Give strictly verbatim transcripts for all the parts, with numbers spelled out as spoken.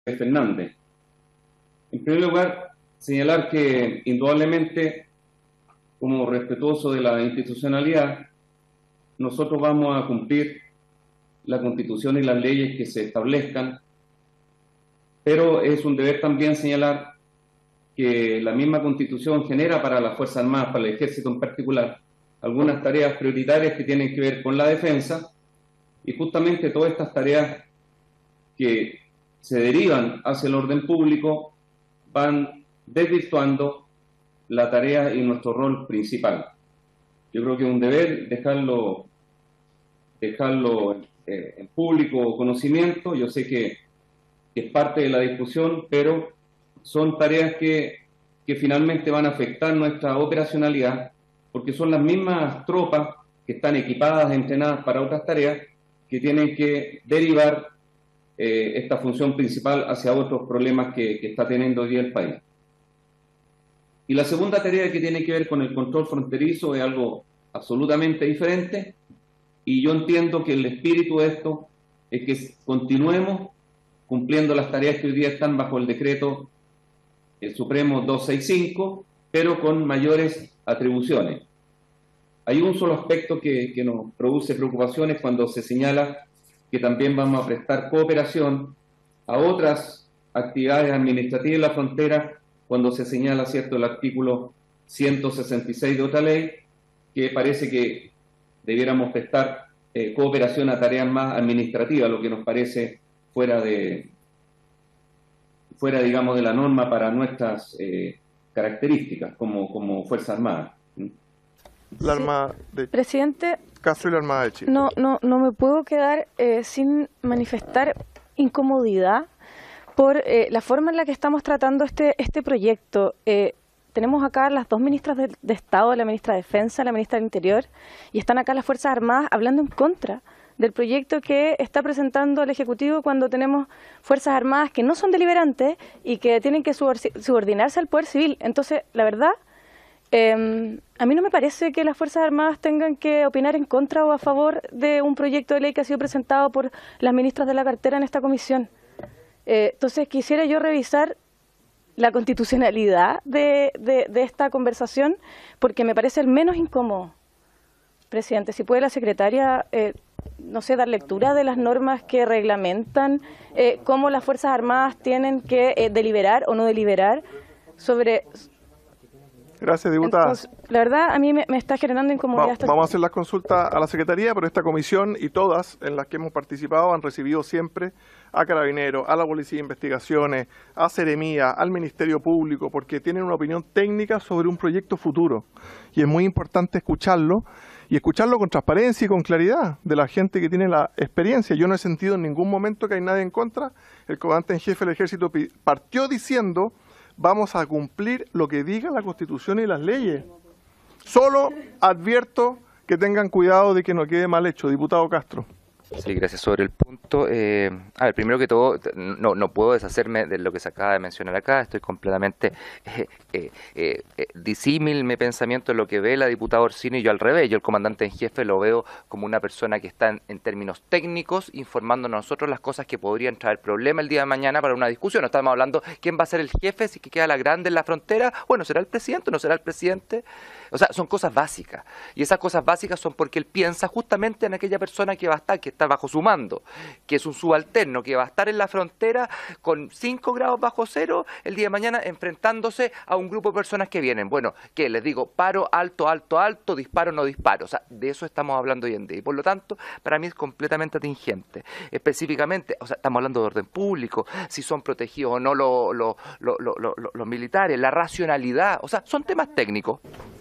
Fernández. En primer lugar, señalar que indudablemente, como respetuoso de la institucionalidad, nosotros vamos a cumplir la Constitución y las leyes que se establezcan, pero es un deber también señalar que la misma Constitución genera para las Fuerzas Armadas, para el Ejército en particular, algunas tareas prioritarias que tienen que ver con la defensa, y justamente todas estas tareas que se derivan hacia el orden público van desvirtuando la tarea y nuestro rol principal. Yo creo que es un deber dejarlo, dejarlo eh, en público conocimiento. Yo sé que, que es parte de la discusión, pero son tareas que, que finalmente van a afectar nuestra operacionalidad, porque son las mismas tropas que están equipadas, entrenadas para otras tareas, que tienen que derivar eh, esta función principal hacia otros problemas que, que está teniendo hoy día el país. Y la segunda tarea que tiene que ver con el control fronterizo es algo absolutamente diferente, y yo entiendo que el espíritu de esto es que continuemos cumpliendo las tareas que hoy día están bajo el decreto el Supremo doscientos sesenta y cinco, pero con mayores atribuciones. Hay un solo aspecto que, que nos produce preocupaciones cuando se señala que también vamos a prestar cooperación a otras actividades administrativas en la frontera, cuando se señala, cierto, el artículo ciento sesenta y seis de otra ley, que parece que debiéramos prestar eh, cooperación a tareas más administrativas, lo que nos parece fuera de, fuera, digamos, de la norma para nuestras eh, características como, como Fuerza Armada. La Armada de Presidente, Castro y la Armada de Chile. No, no, no me puedo quedar eh, sin manifestar incomodidad por eh, la forma en la que estamos tratando este, este proyecto. Eh, tenemos acá las dos ministras de, de Estado, la ministra de Defensa, la ministra del Interior, y están acá las Fuerzas Armadas hablando en contra del proyecto que está presentando el Ejecutivo, cuando tenemos Fuerzas Armadas que no son deliberantes y que tienen que subordinarse al Poder Civil. Entonces, la verdad, eh, a mí no me parece que las Fuerzas Armadas tengan que opinar en contra o a favor de un proyecto de ley que ha sido presentado por las ministras de la cartera en esta comisión. Eh, entonces, quisiera yo revisar la constitucionalidad de, de, de esta conversación, porque me parece el menos incómodo. Presidente, si puede la secretaria, eh, no sé, dar lectura de las normas que reglamentan eh, cómo las Fuerzas Armadas tienen que eh, deliberar o no deliberar sobre... Gracias, diputada. Entonces, la verdad, a mí me, me está generando incomodidad. Va, vamos a hacer las consultas a la Secretaría, pero esta comisión y todas en las que hemos participado han recibido siempre a Carabineros, a la Policía de Investigaciones, a Seremía, al Ministerio Público, porque tienen una opinión técnica sobre un proyecto futuro. Y es muy importante escucharlo, y escucharlo con transparencia y con claridad de la gente que tiene la experiencia. Yo no he sentido en ningún momento que hay nadie en contra. El comandante en jefe del Ejército partió diciendo: vamos a cumplir lo que diga la Constitución y las leyes. Solo advierto que tengan cuidado de que no quede mal hecho. Diputado Castro. Sí, gracias. Sobre el punto, eh, a ver, primero que todo, no, no puedo deshacerme de lo que se acaba de mencionar acá. Estoy completamente eh, eh, eh, disímil mi pensamiento en lo que ve la diputada Orsini, y yo al revés. Yo el comandante en jefe lo veo como una persona que está en, en términos técnicos informándonos a nosotros las cosas que podrían traer problema el día de mañana para una discusión. No estamos hablando quién va a ser el jefe, si que queda la grande en la frontera. Bueno, ¿será el presidente o no será el presidente? O sea, son cosas básicas. Y esas cosas básicas son porque él piensa justamente en aquella persona que va a estar, que está bajo su mando, que es un subalterno, que va a estar en la frontera con cinco grados bajo cero el día de mañana enfrentándose a un grupo de personas que vienen. Bueno, que les digo, paro, alto, alto, alto, disparo, no disparo. O sea, de eso estamos hablando hoy en día. Y por lo tanto, para mí es completamente atingente. Específicamente, o sea, estamos hablando de orden público, si son protegidos o no los lo, lo, lo, lo, lo, lo militares, la racionalidad. O sea, son temas técnicos.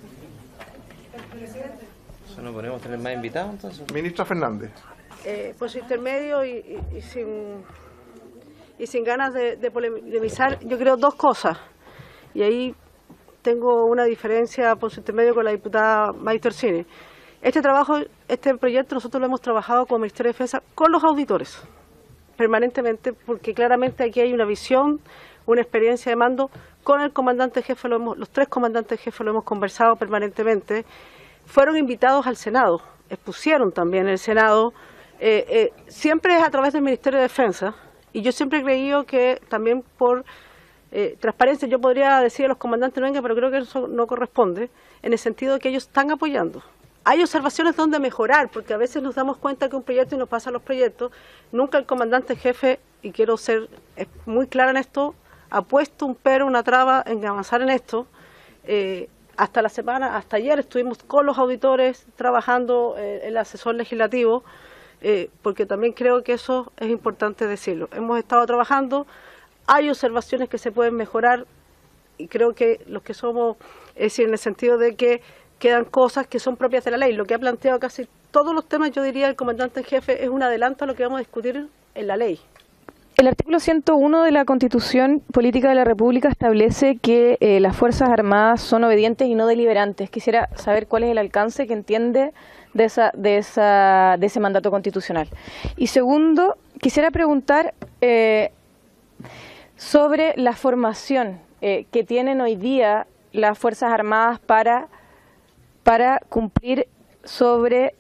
¿No podemos tener más invitados entonces? Ministra Fernández. Eh, pues intermedio y, y, y, sin, y sin ganas de, de polemizar, yo creo dos cosas. Y ahí tengo una diferencia por su intermedio con la diputada Maite Orsini. Este trabajo, este proyecto nosotros lo hemos trabajado con el Ministerio de Defensa, con los auditores, permanentemente, porque claramente aquí hay una visión, una experiencia de mando. Con el comandante jefe, lo hemos, los tres comandantes jefes lo hemos conversado permanentemente. Fueron invitados al Senado, expusieron también en el Senado, eh, eh, siempre es a través del Ministerio de Defensa, Y yo siempre he creído que también por eh, transparencia, yo podría decir a los comandantes no vengan, pero creo que eso no corresponde, en el sentido de que ellos están apoyando. Hay observaciones donde mejorar, porque a veces nos damos cuenta que un proyecto y nos pasan los proyectos, nunca el comandante jefe, y quiero ser muy clara en esto, ha puesto un pero, una traba en avanzar en esto. Eh, hasta la semana, hasta ayer estuvimos con los auditores trabajando eh, el asesor legislativo, eh, porque también creo que eso es importante decirlo. Hemos estado trabajando, hay observaciones que se pueden mejorar, y creo que los que somos, es decir, en el sentido de que quedan cosas que son propias de la ley. Lo que ha planteado casi todos los temas, yo diría, el comandante en jefe, es un adelanto a lo que vamos a discutir en la ley. El artículo ciento uno de la Constitución Política de la República establece que eh, las Fuerzas Armadas son obedientes y no deliberantes. Quisiera saber cuál es el alcance que entiende de, esa, de, esa, de ese mandato constitucional. Y segundo, quisiera preguntar eh, sobre la formación eh, que tienen hoy día las Fuerzas Armadas para, para cumplir sobre...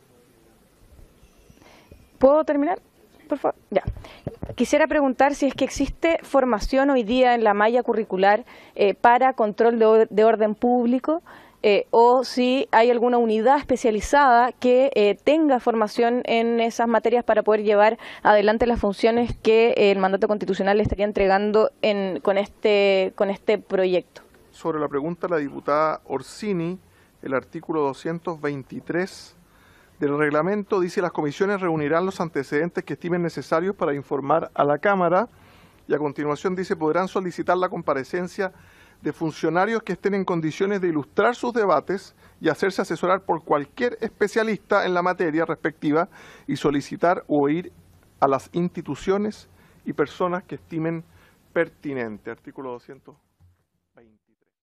¿Puedo terminar? Por favor, ya. Quisiera preguntar si es que existe formación hoy día en la malla curricular eh, para control de, de orden público eh, o si hay alguna unidad especializada que eh, tenga formación en esas materias para poder llevar adelante las funciones que eh, el mandato constitucional le estaría entregando en, con, este, con este proyecto. Sobre la pregunta de la diputada Orsini, el artículo doscientos veintitrés del reglamento dice: las comisiones reunirán los antecedentes que estimen necesarios para informar a la Cámara, y a continuación dice: podrán solicitar la comparecencia de funcionarios que estén en condiciones de ilustrar sus debates y hacerse asesorar por cualquier especialista en la materia respectiva y solicitar o ir a las instituciones y personas que estimen pertinente. Artículo doscientos veintitrés.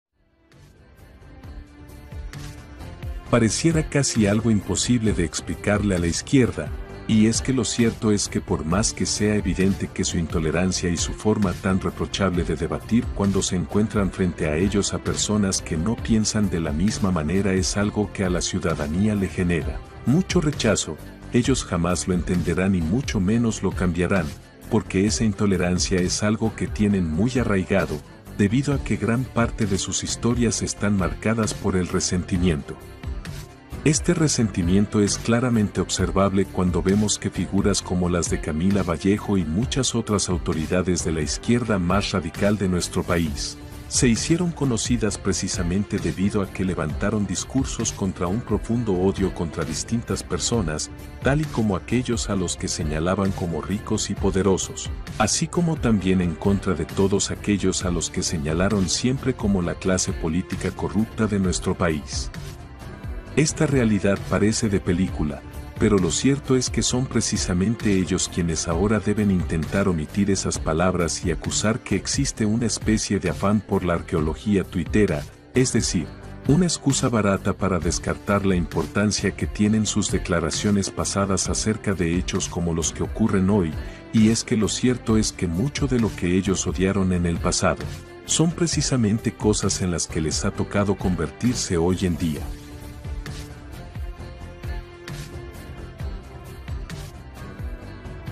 Pareciera casi algo imposible de explicarle a la izquierda, y es que lo cierto es que por más que sea evidente que su intolerancia y su forma tan reprochable de debatir cuando se encuentran frente a ellos a personas que no piensan de la misma manera es algo que a la ciudadanía le genera mucho rechazo, ellos jamás lo entenderán y mucho menos lo cambiarán, porque esa intolerancia es algo que tienen muy arraigado, debido a que gran parte de sus historias están marcadas por el resentimiento. Este resentimiento es claramente observable cuando vemos que figuras como las de Camila Vallejo y muchas otras autoridades de la izquierda más radical de nuestro país se hicieron conocidas precisamente debido a que levantaron discursos contra un profundo odio contra distintas personas, tal y como aquellos a los que señalaban como ricos y poderosos, así como también en contra de todos aquellos a los que señalaron siempre como la clase política corrupta de nuestro país. Esta realidad parece de película, pero lo cierto es que son precisamente ellos quienes ahora deben intentar omitir esas palabras y acusar que existe una especie de afán por la arqueología tuitera, es decir, una excusa barata para descartar la importancia que tienen sus declaraciones pasadas acerca de hechos como los que ocurren hoy, y es que lo cierto es que mucho de lo que ellos odiaron en el pasado son precisamente cosas en las que les ha tocado convertirse hoy en día.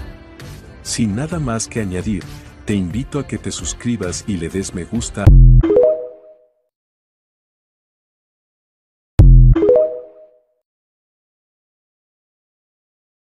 Sin nada más que añadir, te invito a que te suscribas y le des me gusta.